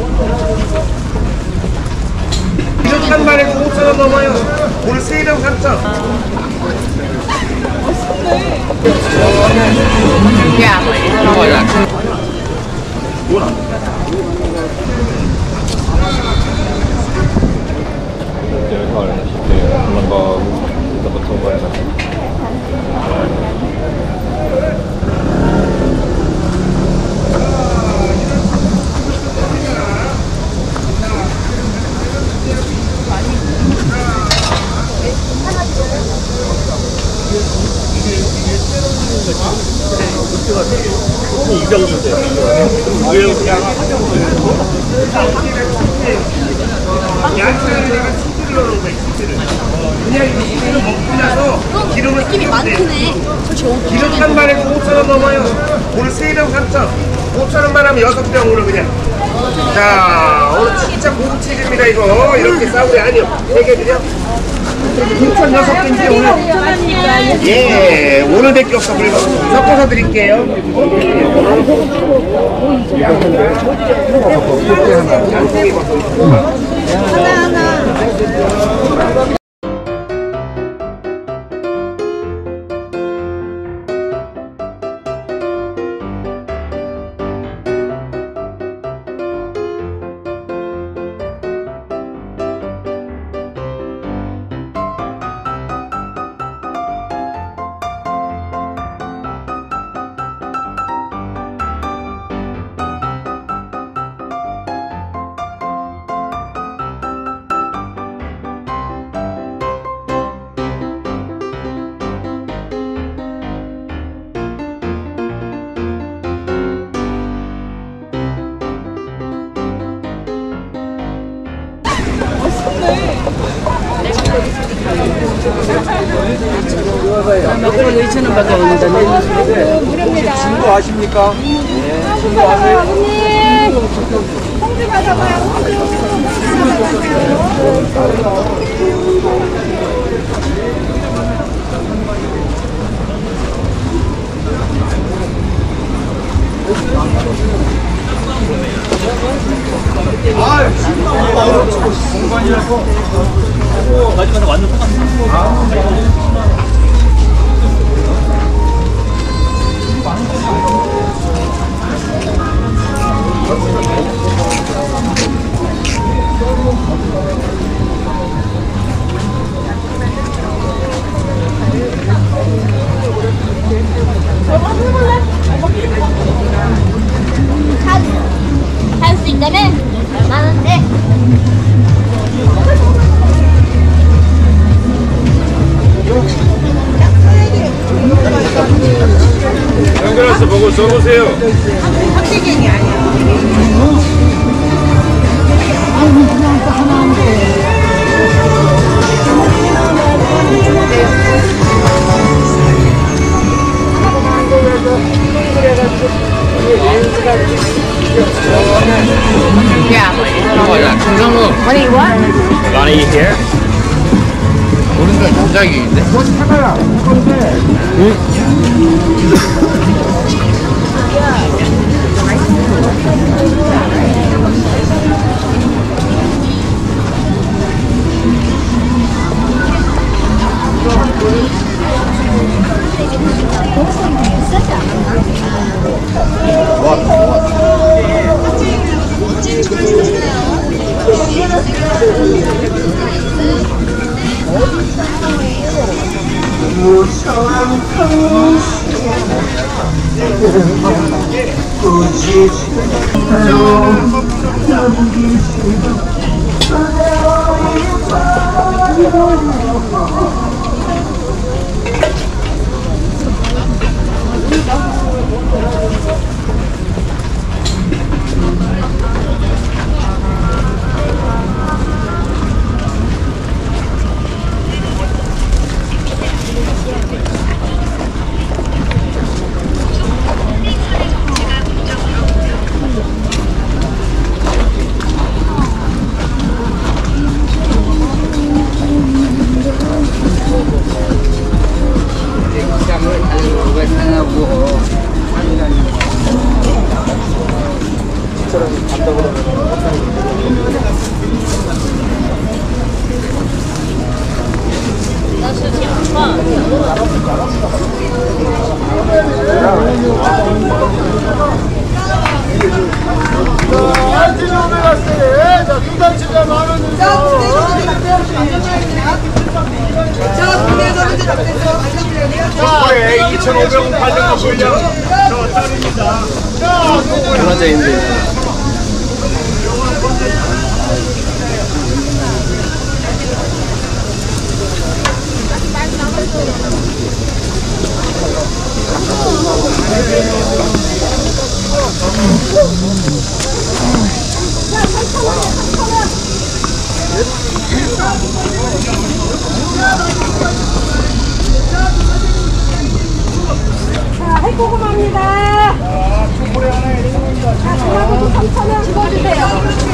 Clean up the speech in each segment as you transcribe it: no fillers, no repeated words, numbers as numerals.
이렇게 한 마리에서 5,000원 넘어요. 오늘 세일하고 3,000원. hỏi là mình có tập trung vào 이 정도 돼요. 야채를 내가 치즈를 넣는 거야, 치즈를. 그냥 이거 먹고 나서 기름을 느낌이 많구네. 기름 한 마리에서 5,000원 넘어요. 오늘 세일하고 3,000원. 5,000원만 하면 6병 오늘 그냥. 자, 오늘 진짜 고급 치즈입니다, 이거. 이렇게 싸구려 아니요. 3개 드려? 6,006개인데 오늘. 예, 오늘 밖에 없어. 그리고 섞어서 드릴게요. 하나. 몇 그릇 2,000원밖에 안 나는데. 무료입니다. 친구 아십니까? 친구 받아봐요, 언니. 홍주 받아봐요, 공간이라서 마지막에 완전 똑같아. 할 수 있다면 얼마나인데? 연결해서 보고 써보세요. 한대갱이 아니야. What do you want? Lonnie here? 오른쪽 전자기인데? 그거 사가라. 족발에 2,500원 팔린 거 물량 저 딸입니다. 하나 있는데. 자, 해고구마입니다. 자, 그리고 3,000원 집어주세요.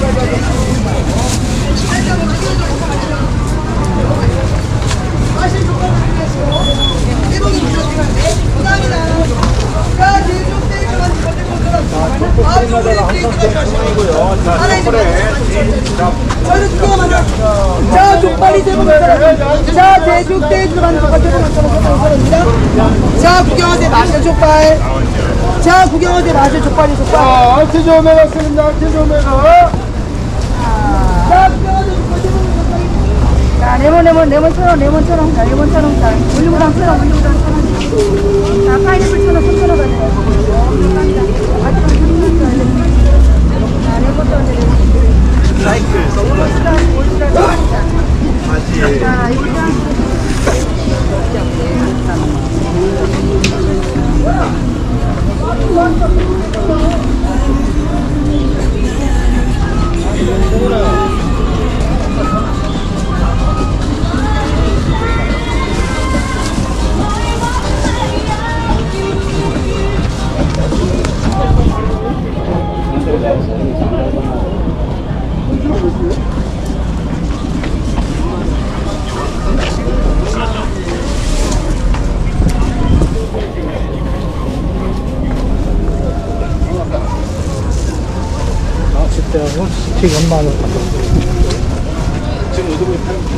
자, 족발이 대부분 자, 대죽대에 들어가는 족발 대부분 자, 구경하세요. 마실 족발. 자, 구경하세요. 마실 족발이 족발. 아트 좀 해봤습니다. 아트 좀 해봐. 자, 구경하세요. 족발 대부분 족발이. 자, 레몬처럼. 자, 레몬처럼. 자, 올리고당처럼. 자, 파인애플 1,000원, 3,000원 가져요. 자, 레몬처럼. 사이클, 선글라스. 자, 이거 스틱 얼마나 지금 어디로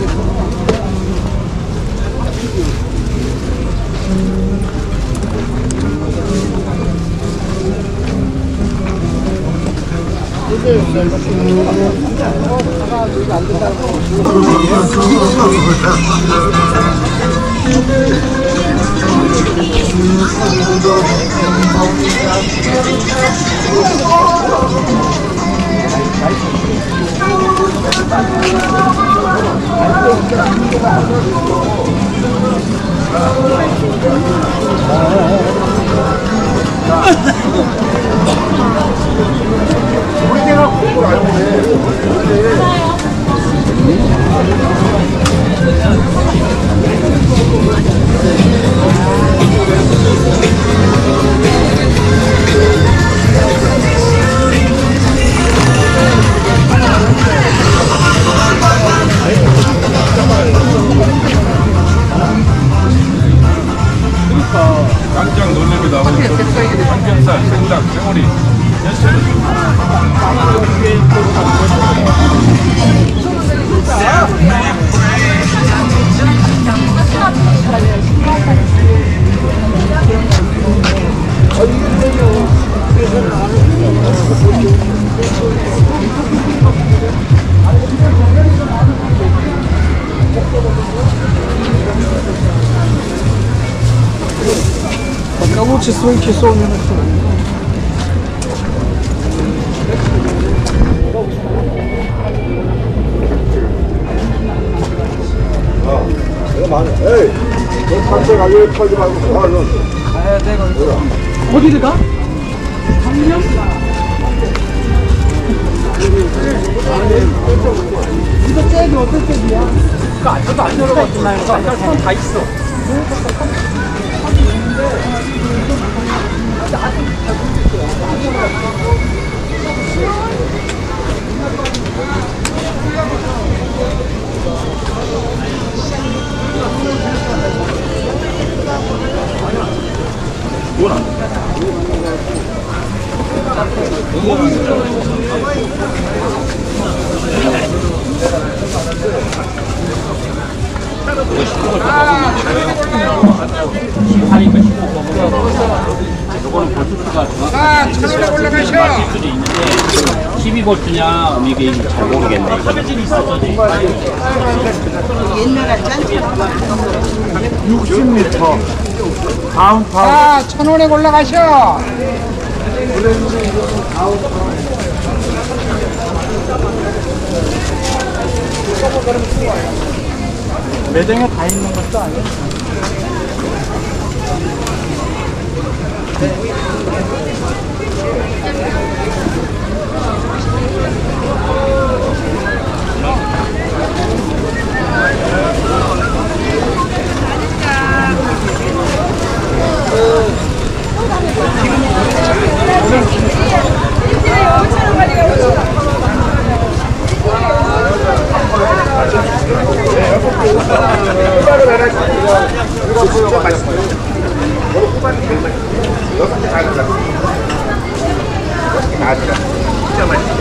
깜짝 놀랍니다. 삼겹살, 생닭, 생오리, Кого число часов не нашел? 내가 많아. 에이, 너 산책 가게 털지 말고 가. 가야 돼, 거기. 어디를 가? 강릉? 이거 잭이 어떤 잭이야? 그거 안전도 안 열어봤구나. 이거 안전 사람 다 있어. 뭐나? 아, 1,000원에 올라가셔. 12볼트냐 이게 잘 모르겠네. 옛날 같지 않죠? 60m. 자, 1,000원에 올라가셔. 매장에 다 있는 것도 아니야? 호박은 하나 이거 진짜 맛있어요. 호박이 제일 맛있어요. 6개 다 들어가. 6개 다 들어가. 진짜 맛있어.